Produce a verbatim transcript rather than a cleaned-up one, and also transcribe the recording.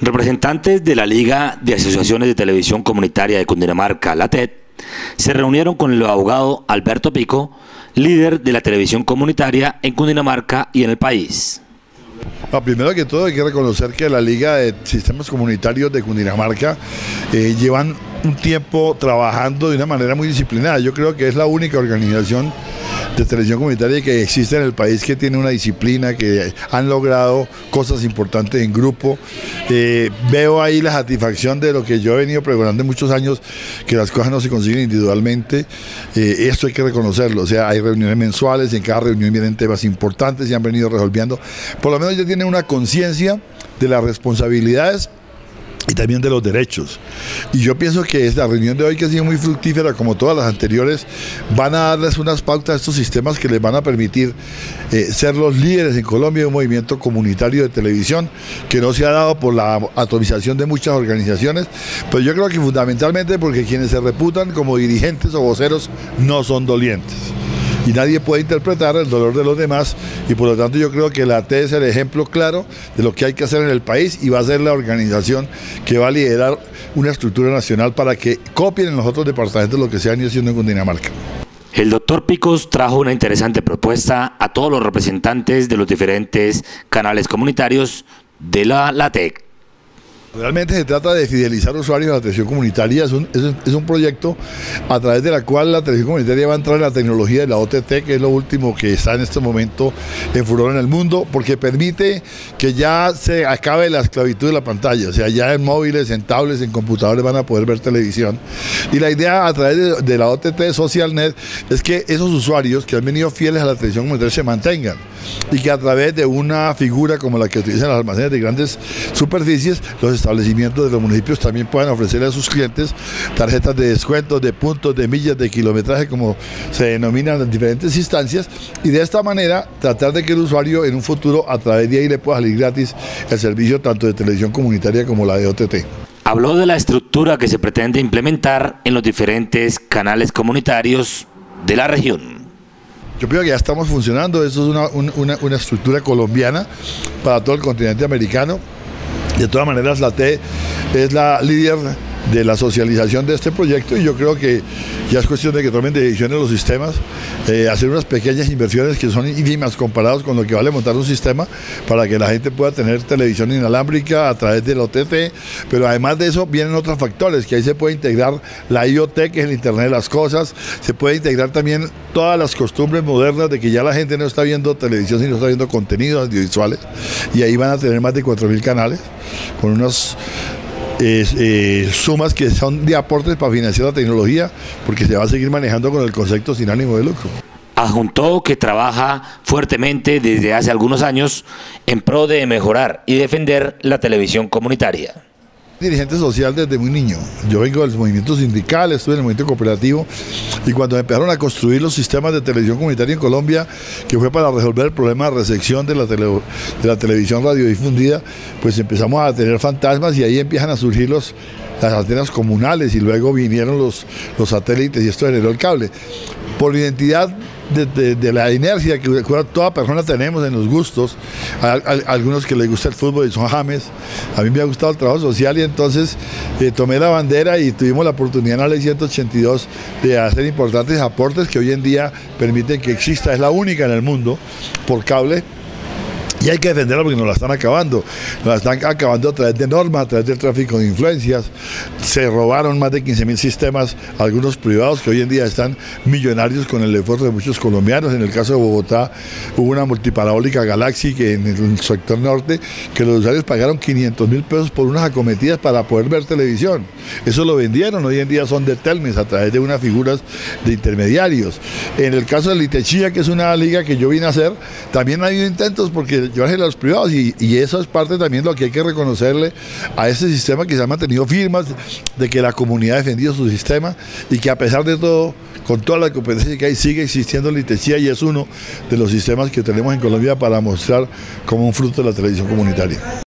Representantes de la Liga de Asociaciones de Televisión Comunitaria de Cundinamarca, la T E C, se reunieron con el abogado Alberto Pico, líder de la televisión comunitaria en Cundinamarca y en el país. No, primero que todo hay que reconocer que la Liga de Sistemas Comunitarios de Cundinamarca eh, llevan un tiempo trabajando de una manera muy disciplinada. Yo creo que es la única organización de televisión comunitaria que existe en el país que tiene una disciplina, que han logrado cosas importantes en grupo. Eh, veo ahí la satisfacción de lo que yo he venido pregonando en muchos años, que las cosas no se consiguen individualmente. Eh, esto hay que reconocerlo, o sea, hay reuniones mensuales, en cada reunión vienen temas importantes y han venido resolviendo. Por lo menos ya tienen una conciencia de las responsabilidades y también de los derechos. Y yo pienso que esta reunión de hoy, que ha sido muy fructífera como todas las anteriores, van a darles unas pautas a estos sistemas que les van a permitir eh, ser los líderes en Colombia de un movimiento comunitario de televisión que no se ha dado por la atomización de muchas organizaciones, pero yo creo que fundamentalmente porque quienes se reputan como dirigentes o voceros no son dolientes. Y nadie puede interpretar el dolor de los demás, y por lo tanto yo creo que la T E C es el ejemplo claro de lo que hay que hacer en el país, y va a ser la organización que va a liderar una estructura nacional para que copien en los otros departamentos lo que se han ido haciendo en Cundinamarca. El doctor Picos trajo una interesante propuesta a todos los representantes de los diferentes canales comunitarios de la, la T E C. Realmente se trata de fidelizar usuarios a la televisión comunitaria. Es un, es, un, es un proyecto a través de la cual la televisión comunitaria va a entrar en la tecnología de la O T T, que es lo último que está en este momento en furor en el mundo, porque permite que ya se acabe la esclavitud de la pantalla, o sea, ya en móviles, en tablets, en computadores van a poder ver televisión. Y la idea a través de, de la O T T SocialNet es que esos usuarios que han venido fieles a la televisión comunitaria se mantengan, y que a través de una figura como la que utilizan los almacenes de grandes superficies, los establecimientos de los municipios también puedan ofrecerle a sus clientes tarjetas de descuentos, de puntos, de millas, de kilometraje, como se denominan en diferentes instancias, y de esta manera tratar de que el usuario en un futuro a través de ahí le pueda salir gratis el servicio tanto de televisión comunitaria como la de O T T. Habló de la estructura que se pretende implementar en los diferentes canales comunitarios de la región. Yo creo que ya estamos funcionando. Esto es una, una, una estructura colombiana para todo el continente americano. De todas maneras, la T E C es la líder de la socialización de este proyecto, y yo creo que ya es cuestión de que tomen decisiones los sistemas, eh, hacer unas pequeñas inversiones que son ínfimas comparados con lo que vale montar un sistema para que la gente pueda tener televisión inalámbrica a través del O T T, pero además de eso vienen otros factores, que ahí se puede integrar la I O T, que es el Internet de las Cosas, se puede integrar también todas las costumbres modernas de que ya la gente no está viendo televisión, sino está viendo contenidos audiovisuales, y ahí van a tener más de cuatro mil canales, con unos Eh, eh, sumas que son de aportes para financiar la tecnología, porque se va a seguir manejando con el concepto sin ánimo de lucro. Adjuntó que trabaja fuertemente desde hace algunos años en pro de mejorar y defender la televisión comunitaria. Dirigente social desde muy niño. Yo vengo del movimiento sindical, estuve en el movimiento cooperativo, y cuando empezaron a construir los sistemas de televisión comunitaria en Colombia, que fue para resolver el problema de recepción de la, tele, de la televisión radiodifundida, pues empezamos a tener fantasmas, y ahí empiezan a surgir los, las antenas comunales, y luego vinieron los, los satélites, y esto generó el cable. Por identidad de, de, de la inercia que toda persona tenemos en los gustos, a, a, a algunos que les gusta el fútbol y son James, a mí me ha gustado el trabajo social, y entonces eh, tomé la bandera y tuvimos la oportunidad en la ley ciento ochenta y dos de hacer importantes aportes que hoy en día permiten que exista, es la única en el mundo por cable. Y hay que defenderla porque nos la están acabando, nos la están acabando a través de normas, a través del tráfico de influencias. Se robaron más de quince mil sistemas, algunos privados, que hoy en día están millonarios con el esfuerzo de muchos colombianos. En el caso de Bogotá hubo una multiparabólica Galaxy, que en el sector norte, que los usuarios pagaron quinientos mil pesos por unas acometidas para poder ver televisión. Eso lo vendieron, hoy en día son de Telmex a través de unas figuras de intermediarios. En el caso de Litechía, que es una liga que yo vine a hacer, también ha habido intentos porque llevarse a los privados, y, y eso es parte también de lo que hay que reconocerle a este sistema, que se ha mantenido firmas de que la comunidad ha defendido su sistema, y que a pesar de todo, con toda la competencia que hay, sigue existiendo Litechía, y es uno de los sistemas que tenemos en Colombia para mostrar como un fruto de la televisión comunitaria.